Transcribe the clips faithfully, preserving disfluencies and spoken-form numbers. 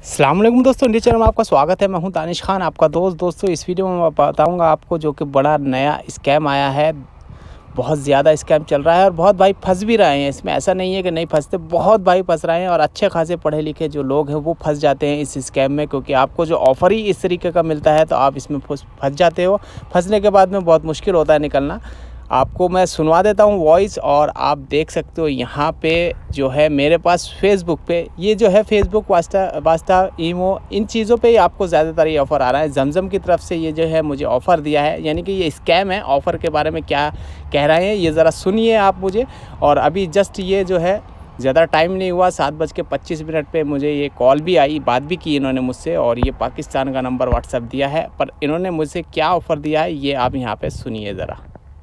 अस्सलाम वालेकुम दोस्तों, इंडिया चैनल में आपका स्वागत है। मैं हूं दानिश खान, आपका दोस्त। दोस्तों इस वीडियो में मैं बताऊंगा आपको जो कि बड़ा नया स्कैम आया है। बहुत ज़्यादा स्कैम चल रहा है और बहुत भाई फंस भी रहे हैं इसमें। ऐसा नहीं है कि नहीं फंसते, बहुत भाई फंस रहे हैं और अच्छे खासे पढ़े लिखे जो लोग हैं वो फंस जाते हैं इस स्कैम में, क्योंकि आपको जो ऑफ़र ही इस तरीके का मिलता है तो आप इसमें फंस जाते हो। फंसने के बाद में बहुत मुश्किल होता है निकलना। आपको मैं सुनवा देता हूँ वॉइस और आप देख सकते हो यहाँ पे जो है मेरे पास फेसबुक पे, ये जो है फेसबुक वास्ता वास्ता ईमो, इन चीज़ों पे ही आपको ज़्यादातर ये ऑफ़र आ रहा है। जमजम की तरफ से ये जो है मुझे ऑफ़र दिया है, यानी कि ये स्कैम है। ऑफ़र के बारे में क्या कह रहे हैं ये ज़रा सुनिए आप मुझे। और अभी जस्ट ये जो है ज़्यादा टाइम नहीं हुआ, सात बज के पच्चीस मिनट पे मुझे ये कॉल भी आई, बात भी की इन्होंने मुझसे, और ये पाकिस्तान का नंबर व्हाट्सएप दिया है। पर इन्होंने मुझसे क्या ऑफ़र दिया है ये आप यहाँ पे सुनिए ज़रा।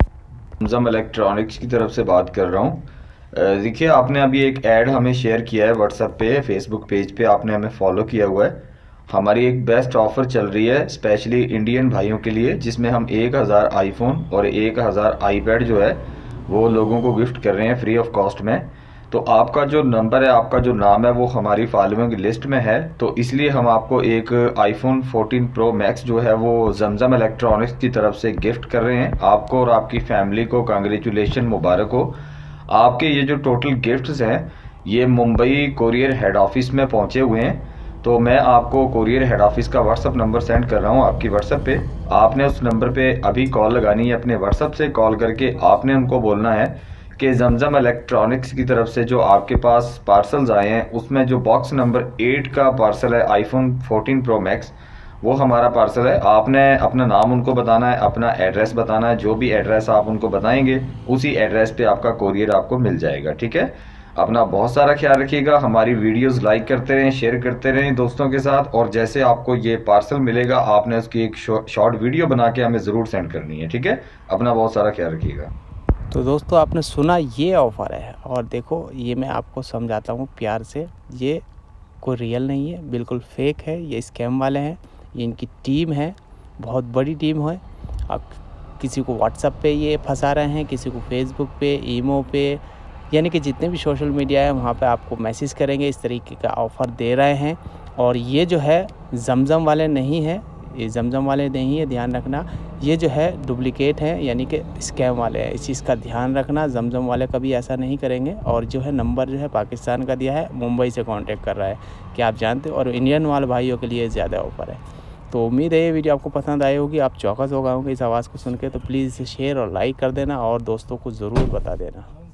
जमजम इलेक्ट्रॉनिक्स की तरफ से बात कर रहा हूँ। देखिए, आपने अभी एक ऐड हमें शेयर किया है व्हाट्सएप पे, फेसबुक पेज पे आपने हमें फॉलो किया हुआ है। हमारी एक बेस्ट ऑफर चल रही है स्पेशली इंडियन भाइयों के लिए, जिसमें हम एक हज़ार आईफोन और एक हज़ार आईपैड जो है वो लोगों को गिफ्ट कर रहे हैं फ्री ऑफ कॉस्ट में। तो आपका जो नंबर है, आपका जो नाम है वो हमारी फॉलोइंग लिस्ट में है, तो इसलिए हम आपको एक आईफोन फोर्टीन प्रो मैक्स जो है वो जमजम इलेक्ट्रॉनिक्स की तरफ से गिफ्ट कर रहे हैं। आपको और आपकी फैमिली को कांग्रेचुलेशन, मुबारक हो। आपके ये जो टोटल गिफ्ट्स हैं ये मुंबई कोरियर हेड ऑफिस में पहुंचे हुए हैं। तो मैं आपको कोरियर हेड ऑफिस का व्हाट्सअप नंबर सेंड कर रहा हूं आपकी व्हाट्सएप पे। आपने उस नंबर पे अभी कॉल लगानी है, अपने व्हाट्सएप से कॉल करके आपने उनको बोलना है कि जमजम इलेक्ट्रॉनिक्स की तरफ से जो आपके पास पार्सल्स आए हैं उसमें जो बॉक्स नंबर एट का पार्सल है आईफोन फोर्टीन प्रो मैक्स, वो हमारा पार्सल है। आपने अपना नाम उनको बताना है, अपना एड्रेस बताना है। जो भी एड्रेस आप उनको बताएंगे उसी एड्रेस पे आपका कोरियर आपको मिल जाएगा। ठीक है, अपना बहुत सारा ख्याल रखिएगा। हमारी वीडियोस लाइक करते रहें, शेयर करते रहें दोस्तों के साथ, और जैसे आपको ये पार्सल मिलेगा आपने उसकी एक शॉर्ट वीडियो बना के हमें ज़रूर सेंड करनी है। ठीक है, अपना बहुत सारा ख्याल रखिएगा। तो दोस्तों आपने सुना, ये ऑफ़र है। और देखो ये मैं आपको समझाता हूँ प्यार से, ये कोई रियल नहीं है, बिल्कुल फेक है। ये स्कैम वाले हैं, ये इनकी टीम है, बहुत बड़ी टीम है। अब किसी को व्हाट्सएप पे ये फंसा रहे हैं, किसी को फेसबुक पे, ईमो पे, यानी कि जितने भी सोशल मीडिया है वहाँ पे आपको मैसेज करेंगे, इस तरीके का ऑफ़र दे रहे हैं। और ये जो है जमजम वाले नहीं है, ये जमजम वाले नहीं है, ध्यान रखना। ये जो है डुप्लिकेट है, यानी कि स्कैम वाले हैं, इस चीज़ का ध्यान रखना। जमजम वाले कभी ऐसा नहीं करेंगे। और जो है नंबर जो है पाकिस्तान का दिया है, मुंबई से कांटेक्ट कर रहा है, क्या आप जानते हो। और इंडियन वाले भाइयों के लिए ज़्यादा ऑफर है। तो उम्मीद है ये वीडियो आपको पसंद आई होगी, आप चौकस हो गए होंगे इस आवाज़ को सुन के। तो प्लीज़ इसे शेयर और लाइक कर देना और दोस्तों को ज़रूर बता देना।